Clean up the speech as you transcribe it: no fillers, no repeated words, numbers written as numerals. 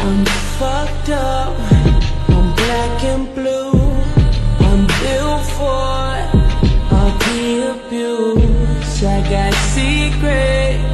I'm fucked up, I'm black and blue. I'm built for all the abuse. I got secrets